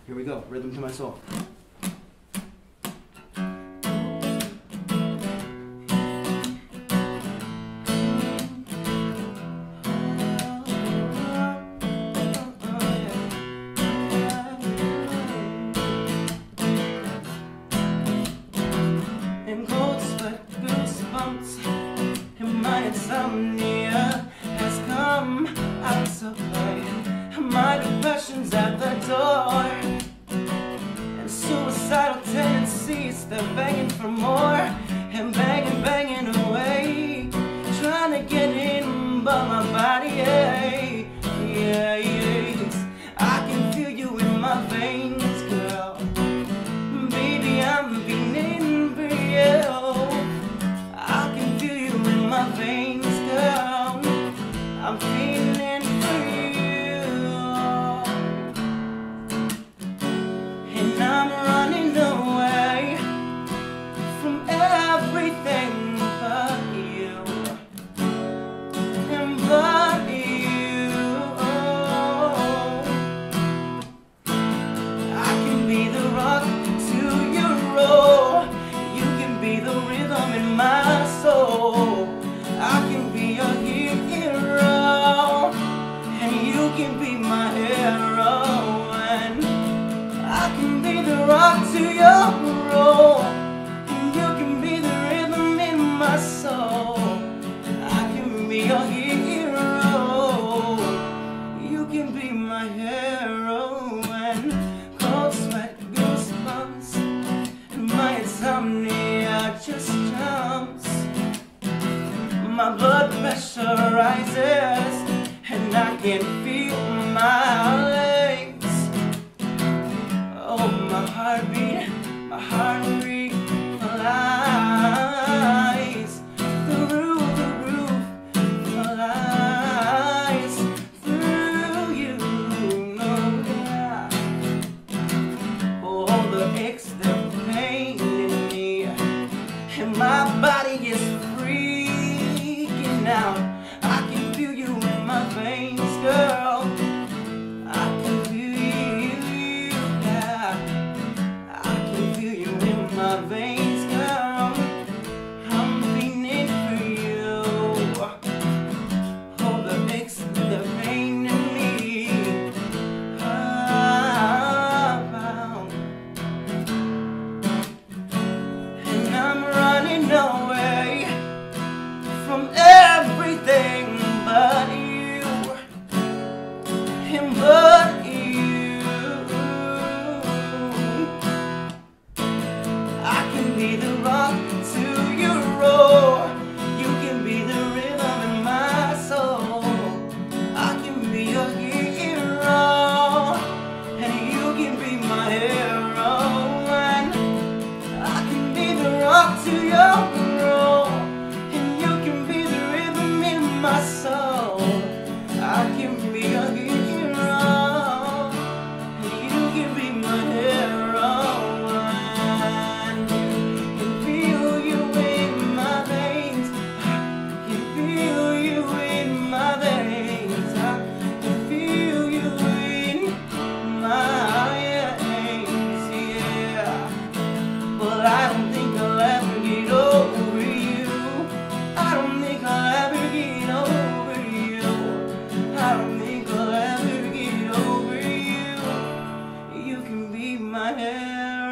Here we go, rhythm to my soul. In cold sweat, goosebumps, and my insomnia has come out to play. My depression's at the door, and suicidal tendencies, they're begging for more, and banging away, trying to get in, but my body aches. I can feel you in my veins, girl. Baby, I'm feeling for you. I can feel you in my veins, girl. I'm feeling for you. And I'm running away from everything but you. And but you. I can be the rock to your roll. You can be the rhythm in my soul. I can be your hero, and you can be my heroine. I can be the rock to your roll, and you can be the rhythm in my soul. I can be your hero, you can be my heroine. Cold sweat, goosebumps, and my insomnia just jumps. My blood pressure rises, and I can feel my legs. Oh, my heartbeat flies through the roof, flies through you. No, yeah. Oh, the aches, the pain in me, and my body is freaking out. I can feel you in my veins, girl. I can feel you, yeah. I can feel you in my veins, girl. I'm feeling for you. Oh, the aches, the pain in me. And I'm running away from everything but you, and but you. I can be the rock to your roll. You can be the rhythm in my soul. I can be your hero, and you can be my heroine. I can be the rock to your roll, and you can be the rhythm in my soul. I can be your hero, and you can be my heroine. Can feel you in my veins. I can feel you in my veins. I can feel you in my veins, yeah. But I don't think I'll ever get over you. I don't think I'll ever get over you. I don't think I'll ever get over you. You can be my heroine.